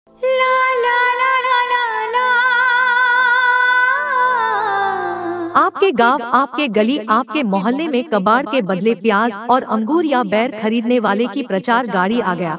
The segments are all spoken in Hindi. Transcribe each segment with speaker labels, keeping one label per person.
Speaker 1: ला ला ला ला ला ला। आपके गांव, आपके गली, आपके मोहल्ले में कबाड़ के बदले प्याज और अंगूर या बैर खरीदने वाले की प्रचार गाड़ी आ गया।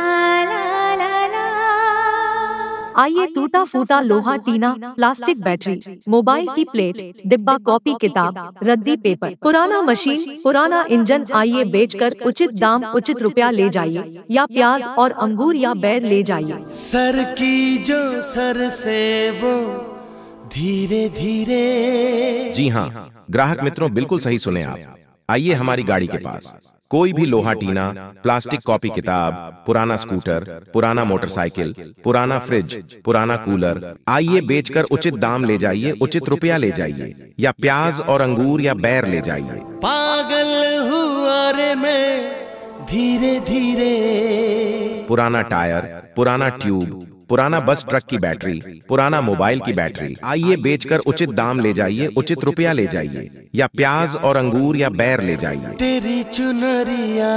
Speaker 1: आइए, टूटा फूटा लोहा, टीना, प्लास्टिक, बैटरी, मोबाइल की प्लेट, डिब्बा, कॉपी, किताब, रद्दी, पेपर, पुराना मशीन, पुराना इंजन, आइए बेचकर उचित दाम, उचित रुपया ले जाइए, या प्याज और अंगूर या बैर ले जाइए।
Speaker 2: सर की जो सर से वो धीरे धीरे।
Speaker 3: जी हाँ ग्राहक मित्रों, बिल्कुल सही सुने आप। आइए हमारी गाड़ी के पास कोई भी लोहा, टीना, प्लास्टिक, कॉपी, किताब, पुराना स्कूटर, पुराना मोटरसाइकिल, पुराना फ्रिज, पुराना कूलर, आइए बेचकर उचित दाम ले जाइए, उचित रुपया ले जाइए, या प्याज और अंगूर या बैर ले जाइए।
Speaker 2: पागल हुआ रे मैं धीरे धीरे।
Speaker 3: पुराना टायर, पुराना ट्यूब, पुराना बस ट्रक की बैटरी, पुराना मोबाइल की बैटरी, आइए बेचकर उचित दाम ले जाइए, उचित रुपया ले जाइए, या प्याज और अंगूर या बैर ले जाइए।
Speaker 2: तेरी चुनरिया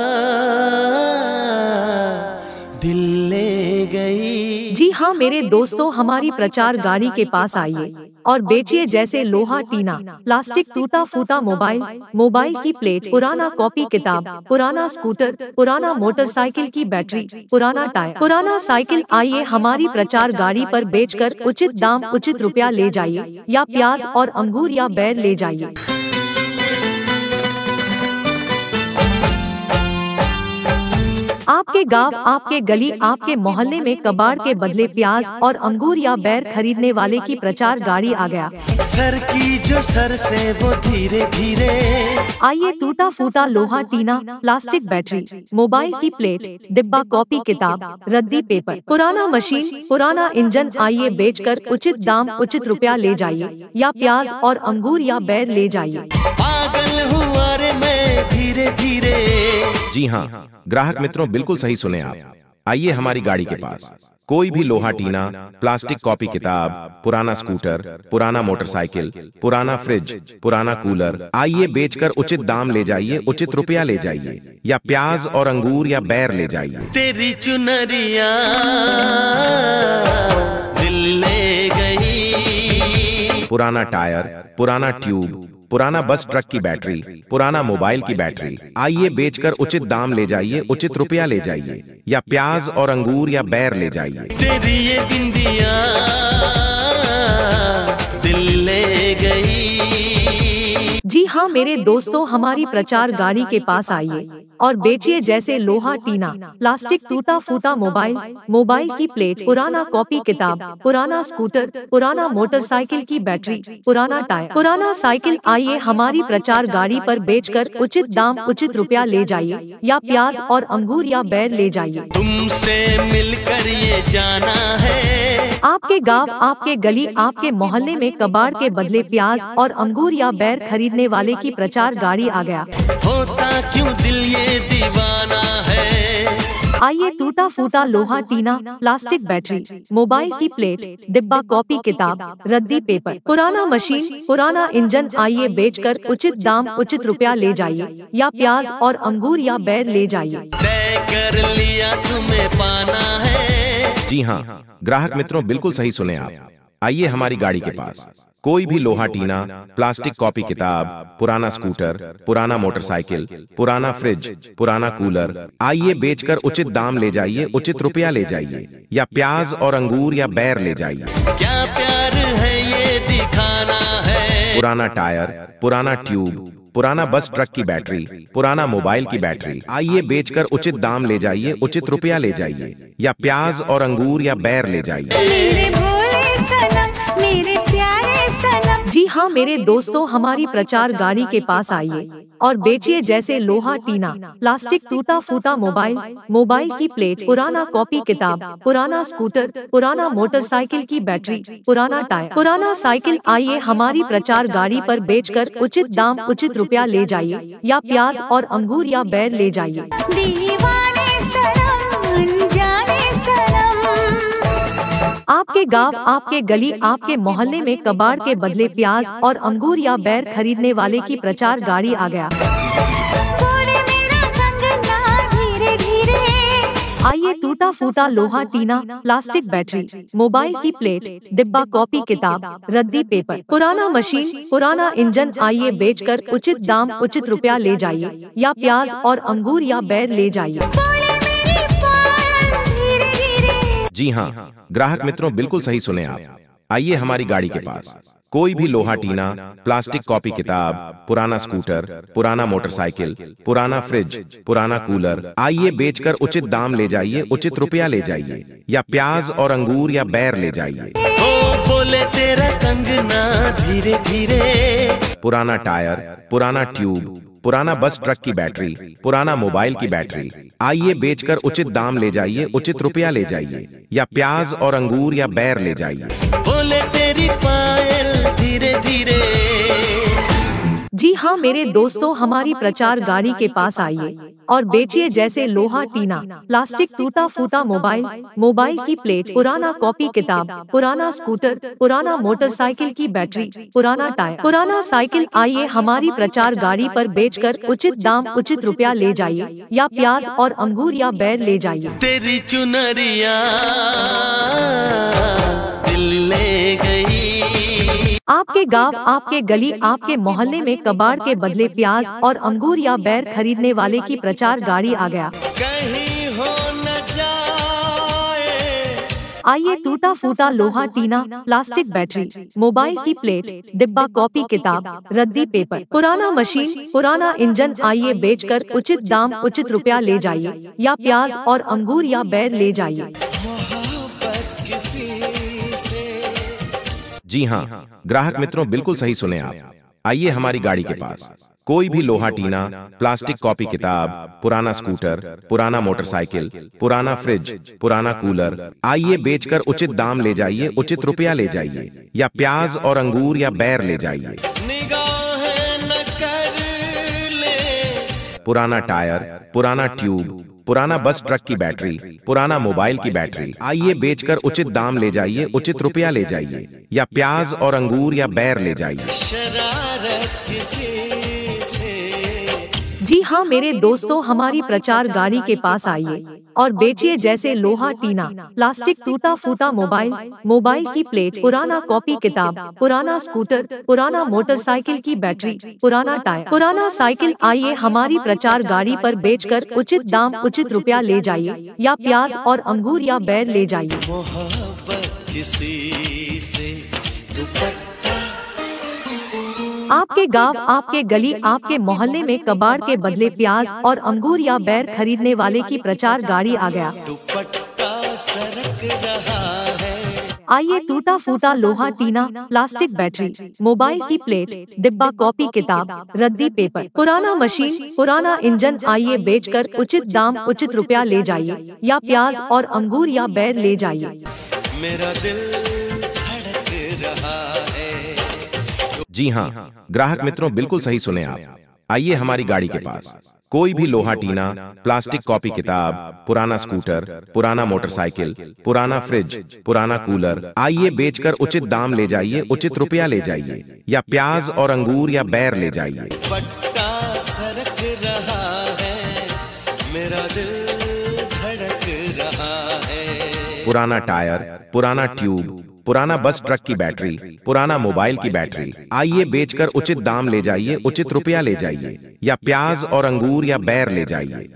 Speaker 2: दिल ले गई।
Speaker 1: जी हाँ मेरे दोस्तों, हमारी प्रचार गाड़ी के पास आइए और बेचिए, जैसे लोहा, टीना, प्लास्टिक, टूटा फूटा मोबाइल, मोबाइल की प्लेट, पुराना कॉपी, किताब, पुराना स्कूटर, पुराना मोटरसाइकिल की बैटरी, पुराना टायर, पुराना साइकिल, आइए हमारी प्रचार गाड़ी पर बेचकर उचित दाम, उचित रुपया ले जाइए, या प्याज और अंगूर या बैर ले जाइए। आपके गांव, आपके गली, आपके मोहल्ले में कबाड़ के बदले प्याज और अंगूर या बैर खरीदने वाले की प्रचार गाड़ी आ गया।
Speaker 2: सर की जो सर से वो धीरे धीरे।
Speaker 1: आइए, टूटा फूटा लोहा, टीना, प्लास्टिक, बैटरी, मोबाइल की प्लेट, डिब्बा, कॉपी, किताब, रद्दी, पेपर, पुराना मशीन, पुराना इंजन, आइए बेचकर उचित दाम, उचित रुपया ले जाइए, या प्याज और अंगूर या बैर ले जाइए।
Speaker 2: पागल हुआ रे मैं धीरे धीरे।
Speaker 3: जी हाँ ग्राहक मित्रों, बिल्कुल सही सुने आप। आइए हमारी गाड़ी के पास कोई भी लोहा, टीना, प्लास्टिक, कॉपी, किताब, पुराना स्कूटर, पुराना मोटरसाइकिल, पुराना फ्रिज, पुराना कूलर, आइए बेचकर उचित दाम ले जाइए, उचित रुपया ले जाइए, या प्याज और अंगूर या बैर ले जाइए।
Speaker 2: तेरी चुनरिया दिल ले गई।
Speaker 3: पुराना टायर, पुराना ट्यूब, पुराना बस ट्रक की बैटरी, पुराना मोबाइल की बैटरी, आइए बेचकर उचित दाम ले जाइए, उचित रुपया ले जाइए, या प्याज और अंगूर या बैर ले जाइए।
Speaker 2: तेरी ये बिंदिया दिल ले गई।
Speaker 1: जी हाँ मेरे दोस्तों, हमारी प्रचार गाड़ी के पास आइए और बेचिए, जैसे लोहा, टीना, प्लास्टिक, टूटा फूटा मोबाइल, मोबाइल की प्लेट, पुराना कॉपी, किताब, पुराना स्कूटर, पुराना मोटरसाइकिल की बैटरी, पुराना टायर, पुराना साइकिल, आइए हमारी प्रचार गाड़ी पर बेचकर उचित दाम, उचित रुपया ले जाइए, या प्याज और अंगूर या बैर ले जाइए।
Speaker 2: तुमसे मिलकर ये जाना है।
Speaker 1: आपके गांव, आपके गली, आपके मोहल्ले में कबाड़ के बदले प्याज और अंगूर या बैर खरीदने वाले की प्रचार गाड़ी आ गया।
Speaker 2: होता क्यों दिल ये दीवाना है।
Speaker 1: आइए, टूटा फूटा लोहा, टीना, प्लास्टिक, बैटरी, मोबाइल की प्लेट, डिब्बा, कॉपी, किताब, रद्दी, पेपर, पुराना मशीन, पुराना इंजन, आइए बेचकर उचित दाम, उचित रुपया ले जाइए, या प्याज और अंगूर या बैर ले जाइए।
Speaker 2: तय कर लिया तुम्हें पाना है।
Speaker 3: जी हाँ ग्राहक मित्रों, बिल्कुल सही सुने आप। आइए हमारी गाड़ी के पास कोई भी लोहा, टीना, प्लास्टिक, कॉपी, किताब, पुराना स्कूटर, पुराना मोटरसाइकिल, पुराना फ्रिज, पुराना कूलर, आइए बेचकर उचित दाम ले जाइए, उचित रुपया ले जाइए, या प्याज और अंगूर या बैर ले जाइए।
Speaker 2: क्या प्यार है ये दिखाना है।
Speaker 3: पुराना टायर, पुराना ट्यूब, पुराना बस ट्रक की बैटरी, पुराना मोबाइल की बैटरी, आइए बेचकर उचित दाम ले जाइए, उचित रुपया ले जाइए, या प्याज और अंगूर या बैर ले जाइए।
Speaker 1: मेरे भोले सनम, मेरे प्यारे सनम। जी हाँ मेरे दोस्तों, हमारी प्रचार गाड़ी के पास आइए और बेचिए, जैसे लोहा, टीना, प्लास्टिक, टूटा फूटा मोबाइल, मोबाइल की प्लेट, पुराना कॉपी, किताब, पुराना स्कूटर, पुराना मोटरसाइकिल की बैटरी, पुराना टायर, पुराना साइकिल, आइए हमारी प्रचार गाड़ी पर बेचकर उचित दाम, उचित रुपया ले जाइए, या प्याज और अंगूर या बैर ले जाइए। दीवाने सनम, अनजाने सनम। आपके गांव, आपके गली, आपके मोहल्ले में कबाड़ के बदले प्याज और अंगूर या बैर खरीदने वाले की प्रचार गाड़ी आ गया। आइए, आइए टूटा फूटा लोहा टीना, प्लास्टिक बैटरी, मोबाइल की प्लेट, डिब्बा कॉपी किताब, रद्दी पेपर, पुराना मशीन, पुराना इंजन आइए बेचकर उचित दाम उचित रुपया ले जाइए, या प्याज और अंगूर या बैर ले जाइए।
Speaker 3: जी हाँ ग्राहक मित्रों, बिल्कुल सही सुने आप। आइए हमारी गाड़ी के पास कोई भी लोहा टीना, प्लास्टिक कॉपी किताब, पुराना स्कूटर, पुराना मोटरसाइकिल, पुराना फ्रिज, पुराना कूलर आइए बेचकर उचित दाम ले जाइए, उचित रुपया ले जाइए, या प्याज और अंगूर या बैर ले जाइए।
Speaker 2: ओ बोले तेरा कंगना धीरे धीरे,
Speaker 3: पुराना टायर, पुराना ट्यूब, पुराना बस ट्रक की बैटरी, पुराना मोबाइल की बैटरी आइए बेचकर उचित दाम ले जाइए, उचित रुपया ले जाइए, या प्याज और अंगूर या बैर ले जाइए।
Speaker 2: बोले तेरी पायल धीरे धीरे।
Speaker 1: जी हाँ मेरे दोस्तों, हमारी प्रचार गाड़ी के पास आइए और बेचिए जैसे लोहा टीना, प्लास्टिक टूटा फूटा मोबाइल, मोबाइल की प्लेट, पुराना कॉपी किताब, पुराना स्कूटर, पुराना मोटरसाइकिल की बैटरी, पुराना टायर, पुराना साइकिल आइए हमारी प्रचार गाड़ी पर बेचकर उचित दाम उचित रुपया ले जाइए, या प्याज और अंगूर या बैर ले जाइए।
Speaker 2: तेरी चुनरिया दिल ले गई।
Speaker 1: आपके गांव, आपके गली, आपके मोहल्ले में कबाड़ के बदले प्याज और अंगूर या बैर खरीदने वाले की प्रचार गाड़ी आ गया।
Speaker 2: कहीं हो न जाए।
Speaker 1: आइए टूटा फूटा लोहा टीना, प्लास्टिक बैटरी, मोबाइल की प्लेट, डिब्बा कॉपी किताब, रद्दी पेपर, पुराना मशीन, पुराना इंजन आइए बेचकर उचित दाम उचित रुपया ले जाइए, या प्याज और अंगूर या बैर ले जाइए।
Speaker 2: मोहब्बत किसी से।
Speaker 3: जी हाँ ग्राहक मित्रों, बिल्कुल सही सुने आप। आइए हमारी गाड़ी के पास कोई भी लोहा टीना, प्लास्टिक कॉपी किताब, पुराना स्कूटर, पुराना मोटरसाइकिल, पुराना फ्रिज, पुराना कूलर आइए बेचकर उचित दाम ले जाइए, उचित रुपया ले जाइए, या प्याज और अंगूर या बैर ले जाइए।
Speaker 2: निगाहें न कर ले।
Speaker 3: पुराना टायर, पुराना ट्यूब, पुराना बस ट्रक की बैटरी, पुराना मोबाइल की बैटरी आइए बेचकर उचित दाम ले जाइए, उचित रुपया ले जाइए, या प्याज और अंगूर या बैर ले जाइए।
Speaker 2: शरारत किसी से।
Speaker 1: जी हाँ मेरे दोस्तों, हमारी प्रचार गाड़ी के पास आइए और बेचिए जैसे लोहा टीना, प्लास्टिक टूटा फूटा मोबाइल, मोबाइल की प्लेट, पुराना कॉपी किताब, पुराना स्कूटर, पुराना मोटरसाइकिल की बैटरी, पुराना टायर, पुराना साइकिल आइए हमारी प्रचार गाड़ी पर बेचकर उचित दाम उचित रुपया ले जाइए, या प्याज और अंगूर या बैर ले जाइए।
Speaker 2: मोहब्बत किसी से दुपट्टा।
Speaker 1: आपके गांव, आपके गली, आपके मोहल्ले में कबाड़ के बदले प्याज और अंगूर या बैर खरीदने वाले की प्रचार गाड़ी आ गया।
Speaker 2: दुपट्टा सरक रहा है।
Speaker 1: आइए टूटा फूटा लोहा टीना, प्लास्टिक बैटरी, मोबाइल की प्लेट, डिब्बा कॉपी किताब, रद्दी पेपर, पुराना मशीन, पुराना इंजन आइए बेचकर उचित दाम उचित रुपया ले जाइए, या प्याज और अंगूर या बैर ले जाइए।
Speaker 2: मेरा दिल धड़क रहा है।
Speaker 3: जी हाँ ग्राहक मित्रों, बिल्कुल सही सुने आप। आइए हमारी गाड़ी के पास कोई भी लोहा टीना, प्लास्टिक कॉपी किताब, पुराना स्कूटर, पुराना मोटरसाइकिल, पुराना फ्रिज, पुराना कूलर आइए बेचकर उचित दाम ले जाइए, उचित रुपया ले जाइए, या प्याज और अंगूर या बैर ले जाइए।
Speaker 2: दुपट्टा सरक रहा है। मेरा दिल धड़क रहा है।
Speaker 3: पुराना टायर, पुराना ट्यूब, पुराना बस ट्रक की बैटरी, पुराना मोबाइल की बैटरी आइए बेचकर उचित दाम ले जाइए, उचित रुपया ले जाइए, या प्याज और अंगूर या बैर ले जाइए।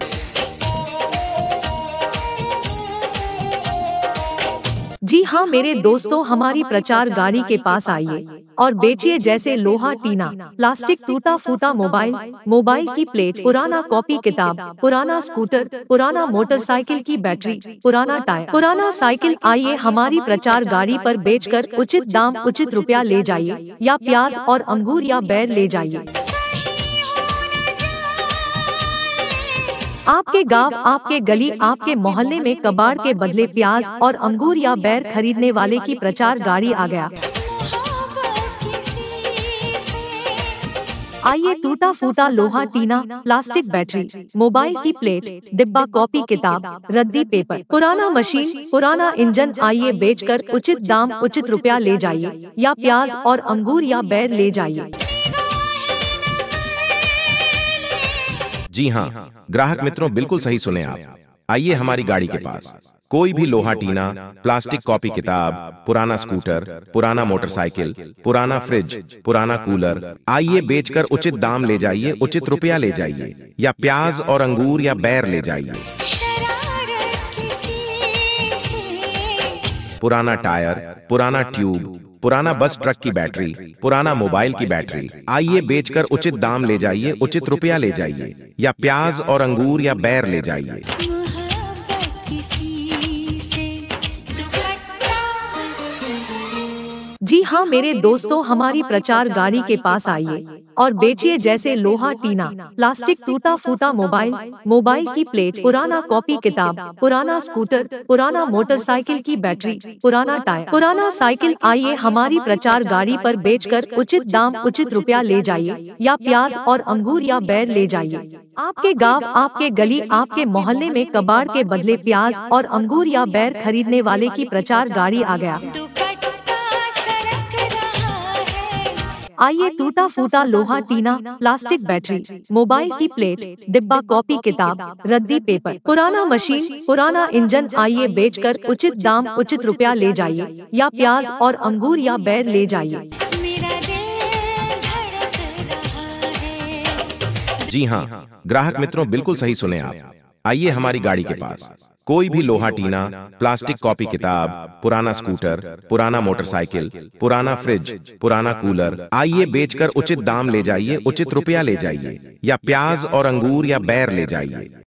Speaker 1: जी हाँ मेरे दोस्तों, हमारी प्रचार गाड़ी के पास आइए और बेचिए जैसे लोहा टीना, प्लास्टिक टूटा फूटा मोबाइल, मोबाइल की प्लेट, पुराना कॉपी किताब, पुराना स्कूटर, पुराना मोटरसाइकिल की बैटरी, पुराना टायर, पुराना साइकिल आइए हमारी प्रचार गाड़ी पर बेचकर उचित दाम उचित रुपया ले जाइए, या प्याज और अंगूर या बैर ले जाइए। आपके गांव, आपके गली, आपके मोहल्ले में कबाड़ के बदले प्याज और अंगूर या बैर खरीदने वाले की प्रचार गाड़ी आ गया। आइए टूटा फूटा लोहा टीना, प्लास्टिक बैटरी, मोबाइल की प्लेट, डिब्बा कॉपी किताब, रद्दी पेपर, पुराना मशीन, पुराना इंजन आइए बेचकर उचित दाम उचित रुपया ले जाइए, या प्याज और अंगूर या बैर ले जाइए।
Speaker 3: जी हाँ ग्राहक मित्रों, बिल्कुल सही सुने आप। आइए हमारी गाड़ी के पास कोई भी लोहा टीना, प्लास्टिक कॉपी किताब, पुराना स्कूटर, पुराना मोटरसाइकिल, पुराना फ्रिज, पुराना कूलर, आइए बेचकर उचित दाम ले जाइए, उचित रुपया ले जाइए, या प्याज और अंगूर या बैर ले जाइए। पुराना टायर, पुराना ट्यूब, पुराना बस ट्रक की बैटरी, पुराना मोबाइल की बैटरी, आइए बेचकर उचित दाम ले जाइए, उचित रुपया ले जाइए, या प्याज और अंगूर या बैर ले जाइए।
Speaker 1: जी हाँ मेरे दोस्तों, हमारी प्रचार गाड़ी के पास आइए और बेचिए, जैसे लोहा टीना, प्लास्टिक टूटा फूटा मोबाइल की प्लेट, पुराना कॉपी किताब, पुराना स्कूटर, पुराना मोटरसाइकिल की बैटरी, पुराना टायर, पुराना साइकिल। आइए हमारी प्रचार गाड़ी पर बेचकर उचित दाम, उचित रुपया ले जाइए, या प्याज और अंगूर या बैर ले जाइए। आपके गांव, आपके गली, आपके मोहल्ले में कबाड़ के बदले प्याज और अंगूर या बैर खरीदने वाले की प्रचार गाड़ी आ गया। आइए टूटा फूटा लोहा टीना, प्लास्टिक बैटरी, मोबाइल की प्लेट, डिब्बा कॉपी किताब, रद्दी पेपर, पुराना मशीन, पुराना इंजन, आइए बेचकर उचित दाम, उचित रुपया ले जाइए, या प्याज और अंगूर या बैर ले जाइए।
Speaker 3: जी हाँ ग्राहक मित्रों, बिल्कुल सही सुने आप। आइए हमारी गाड़ी के पास कोई भी लोहा टीना, प्लास्टिक कॉपी किताब, पुराना स्कूटर, पुराना मोटरसाइकिल, पुराना फ्रिज, पुराना कूलर, आइए बेचकर उचित दाम ले जाइए, उचित रुपया ले जाइए, या प्याज और अंगूर या बैर ले जाइए।